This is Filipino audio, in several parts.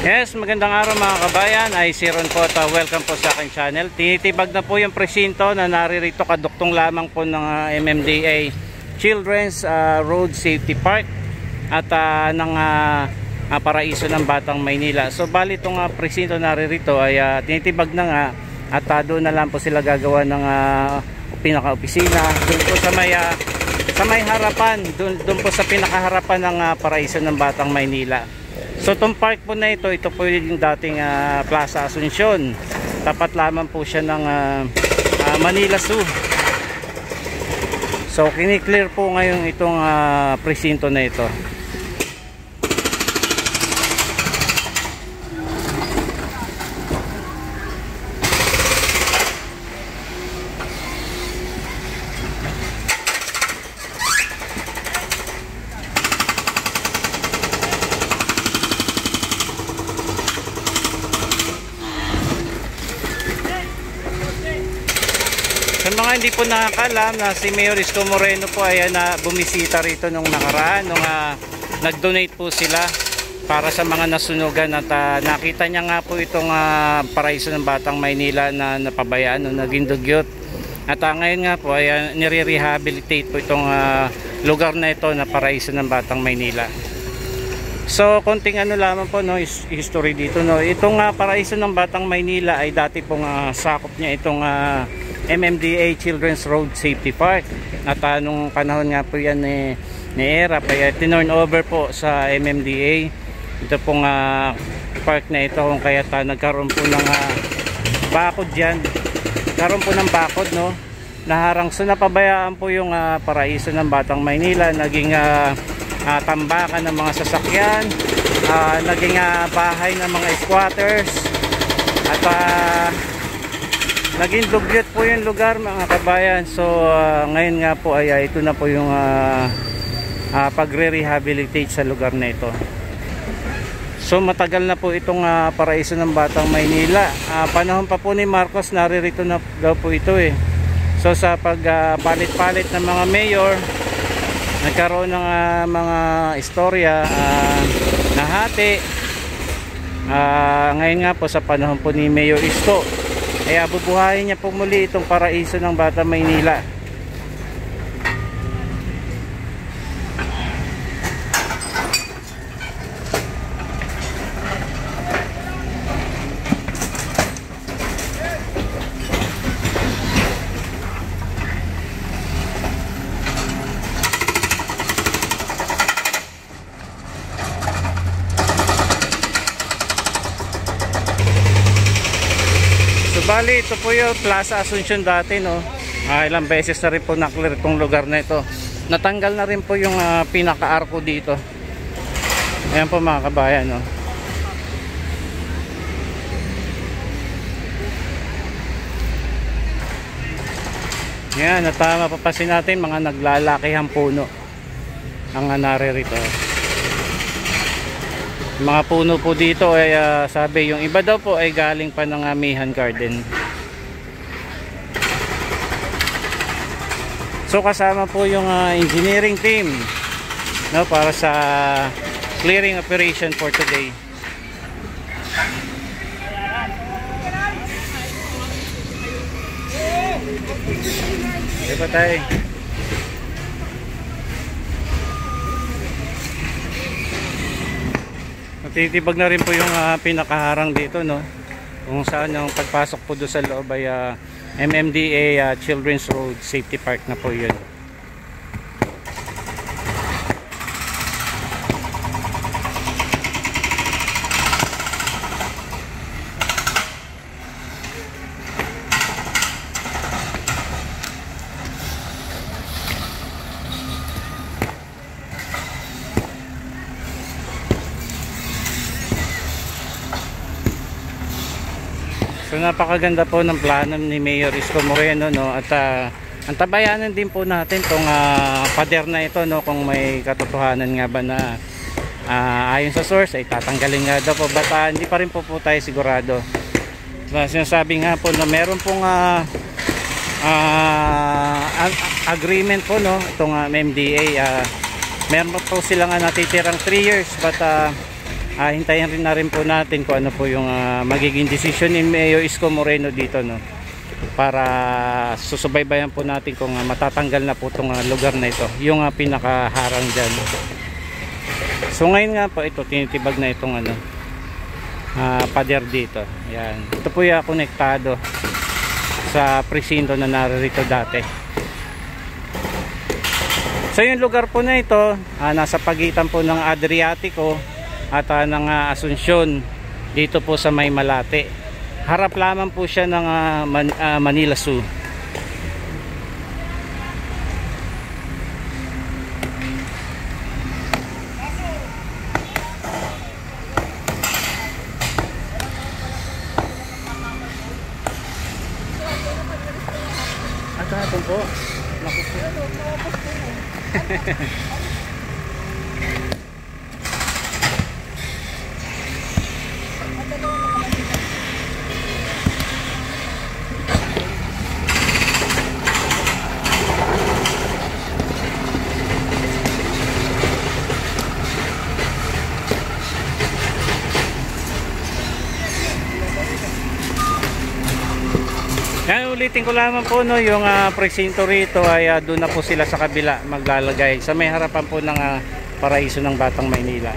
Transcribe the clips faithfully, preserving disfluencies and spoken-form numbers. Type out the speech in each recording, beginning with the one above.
Yes, magandang araw mga kabayan. Ay si Ron po at uh, welcome po sa aking channel. Tinitibag na po yung presinto na naririto kaduktong lamang po ng uh, M M D A Children's uh, Road Safety Park at uh, ng uh, uh, Paraiso ng Batang Maynila. So bali itong uh, presinto naririto ay uh, tinitibag na nga at uh, doon na lang po sila gagawa ng uh, pinaka-opisina doon po sa may uh, sa may harapan, doon, doon po sa pinakaharapan ng uh, Paraiso ng Batang Maynila. So itong park po na ito, ito po yung dating uh, Plaza Asuncion. Tapat lamang po siya ng uh, uh, Manila Zoo. So kiniklear po ngayon itong uh, presinto na ito. Sa mga hindi po nakakalam na si Mayor Isko MORENO po ay na bumisita rito nung nakaraan nung uh, nag-donate po sila para sa mga nasunugan at uh, nakita niya nga po itong uh, Paraiso ng Batang Maynila na napabayaan nung naging dugyot. At uh, ngayon nga po ay uh, nire-rehabilitate po itong uh, lugar na ito na Paraiso ng Batang Maynila. So konting ano lamang po no, history dito no. Itong uh, Paraiso ng Batang Maynila ay dati pong uh, sakop niya itong uh, M M D A Children's Road Safety Park. At uh, nung panahon nga po yan ni, ni Era, kaya tinurn over po sa M M D A ito pong uh, park na ito, kung kaya uh, nagkaroon po ng uh, bakod dyan, nagkaroon po ng bakod no, naharang. So napabayaan po yung uh, Paraiso ng Batang Maynila, naging uh, uh, tambakan ng mga sasakyan, uh, naging uh, bahay ng mga squatters at uh, naging dugyot po yung lugar mga kabayan. So uh, ngayon nga po ay uh, ito na po yung uh, uh, pagre-rehabilitate sa lugar na ito. So matagal na po itong uh, Paraiso ng Batang Maynila. Uh, panahon pa po ni Marcos naririto na daw po ito eh. So sa pagpalit-palit uh, ng mga mayor, nagkaroon ng uh, mga istorya, uh, nahati. Uh, ngayon nga po sa panahon po ni Mayor Isko, kaya bubuhayin niya po muli itong Paraiso ng Batang Maynila. Bali, ito po yung Plaza Asuncion dati no. Ah, ilang beses na rin po na-clear itong lugar na ito. Natanggal na rin po yung uh, pinaka-arko dito. Ayan po mga kabayan no. Yan, at uh, mapapasin natin mga naglalakihang puno ang uh, naririto. Mga puno po dito ay uh, sabi yung iba daw po ay galing pa ng Amihan Garden. So kasama po yung uh, engineering team no, para sa clearing operation for today. Okay pa tayo. Titibag na rin po yung uh, pinakaharang dito no, kung saan yung pagpasok po doon sa loob ay uh, M M D A uh, Children's Road Safety Park na po yun. So napakaganda po ng plano ni Mayor Isko MORENO no, at uh, antabayanan din po natin tong uh, pader na ito no, kung may katotohanan nga ba na uh, ayon sa source ay tatanggalin nga daw po, but uh, hindi pa rin po po tayo sigurado. So, sinasabi nga po na meron pong uh, uh, agreement po no, itong uh, M M D A uh, meron po silang uh, natitirang three years, but uh, uh, hintayin rin na rin po natin kung ano po yung uh, magiging decision ni Mayor Isko Moreno dito, no, para susubaybayan po natin kung uh, matatanggal na po itong uh, lugar na ito, yung uh, pinakaharang dyan. So ngayon nga po ito, tinitibag na itong ano, uh, pader dito. Yan. Ito po yung konektado sa presinto na narito dati. So yung lugar po na ito, uh, nasa pagitan po ng Adriatico at uh, ng uh, Asunsyon, dito po sa May Malate. Harap lamang po siya ng uh, Man uh, Manila Zoo. At hapon po. Naku po. Yan, ulitin ko lamang po, no, yung uh, presinto rito ay uh, doon na po sila sa kabila maglalagay sa may harapan po ng uh, paraiso ng Batang Maynila.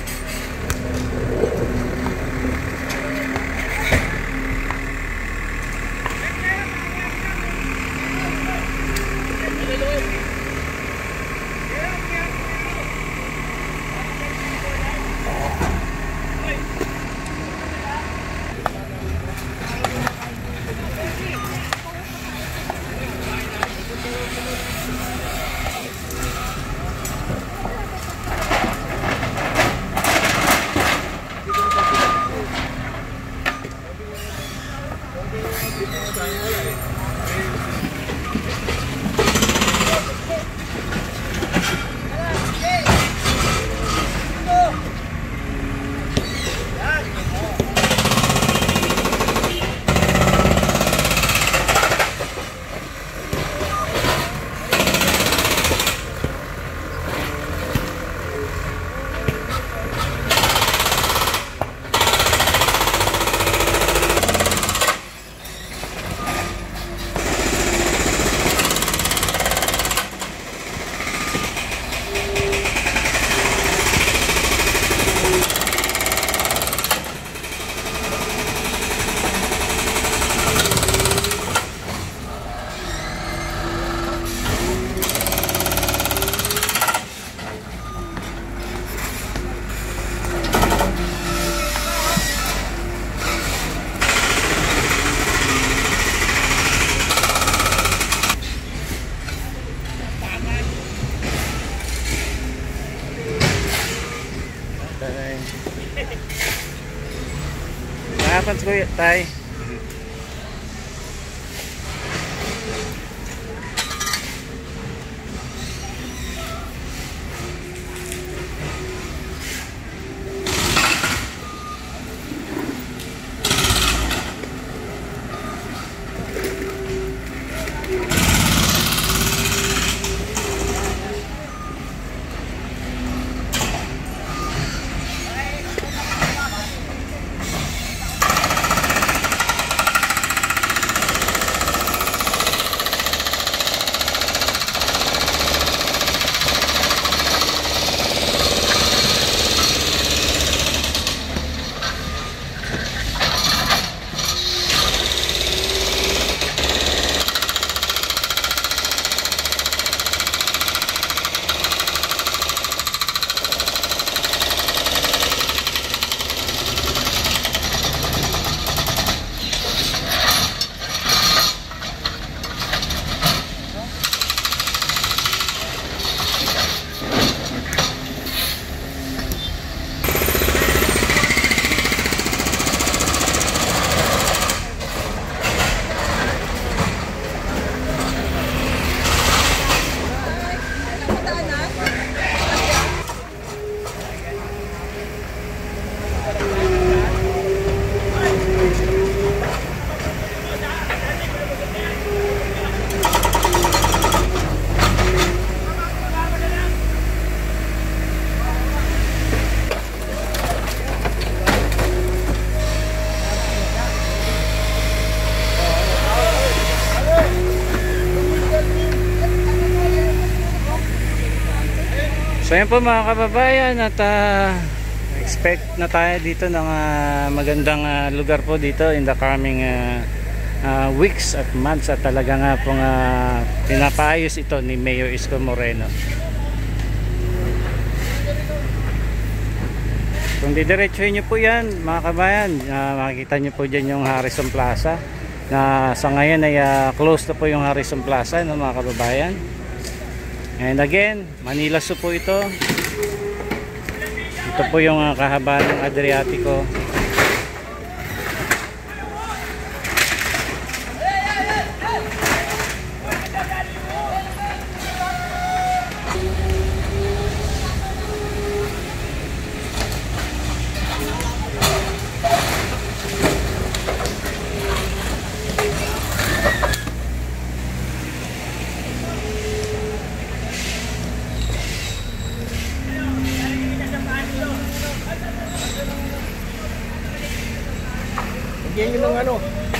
Nakapans ko tay. So yan po mga kababayan, at uh, expect na tayo dito ng uh, magandang uh, lugar po dito in the coming uh, uh, weeks at months, at talaga nga pong uh, pinapaayos ito ni Mayor Isko Moreno. Kung didiretsuhin nyo po yan mga kabayan, uh, makikita nyo po dyan yung Harrison Plaza, na sa ngayon ay uh, close na po yung Harrison Plaza, no, mga kababayan. And again, Manila Zoo po ito. Ito po yung uh, kahabaan ng Adriatico. Yan yung ano.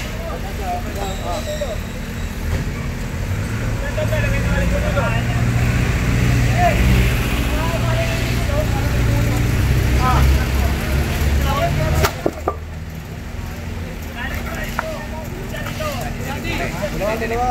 Dalawa, dalawa.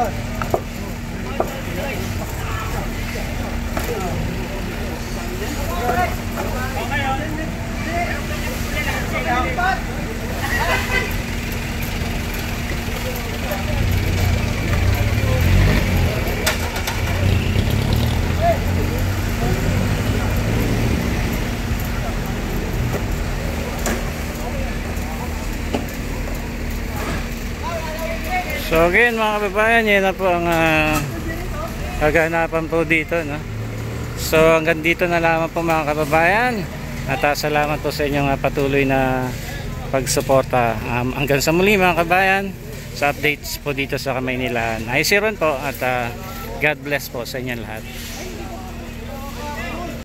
So again mga kababayan, yan na po ang uh, kaganapan po dito, no? So hanggang dito na lamang po mga kababayan, at uh, salamat po sa inyong uh, patuloy na pagsuporta. Um, hanggang sa muli mga kababayan, sa updates po dito sa Maynila. Ay siron po, at uh, God bless po sa inyo lahat.